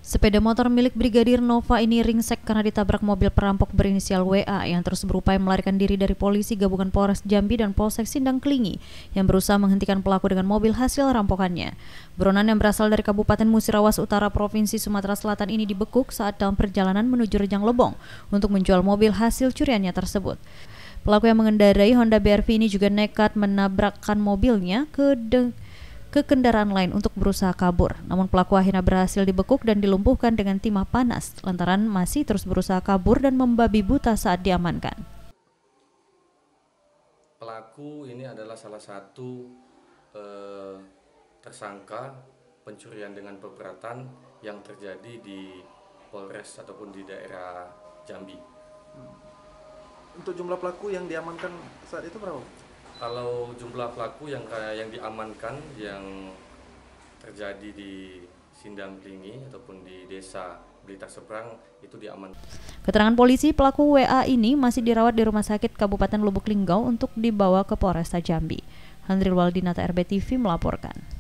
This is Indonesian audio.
Sepeda motor milik Brigadir Nova ini ringsek karena ditabrak mobil perampok berinisial WA yang terus berupaya melarikan diri dari polisi gabungan Polres Jambi dan Polsek Sindang Klingi yang berusaha menghentikan pelaku dengan mobil hasil rampokannya. Buronan yang berasal dari Kabupaten Musirawas Utara Provinsi Sumatera Selatan ini dibekuk saat dalam perjalanan menuju Rejang Lebong untuk menjual mobil hasil curiannya tersebut. Pelaku yang mengendarai Honda BRV ini juga nekat menabrakkan mobilnya ke kendaraan lain untuk berusaha kabur. Namun pelaku akhirnya berhasil dibekuk dan dilumpuhkan dengan timah panas lantaran masih terus berusaha kabur dan membabi buta saat diamankan. Pelaku ini adalah salah satu tersangka pencurian dengan pemberatan yang terjadi di Polres ataupun di daerah Jambi. Untuk jumlah pelaku yang diamankan saat itu berapa? Kalau jumlah pelaku yang diamankan yang terjadi di Sindang Klingi ataupun di desa Blitar Seberang itu diamankan. Keterangan polisi, pelaku WA ini masih dirawat di Rumah Sakit Kabupaten Lubuk Linggau untuk dibawa ke Polresta Jambi. Handril Waldinata RBTV melaporkan.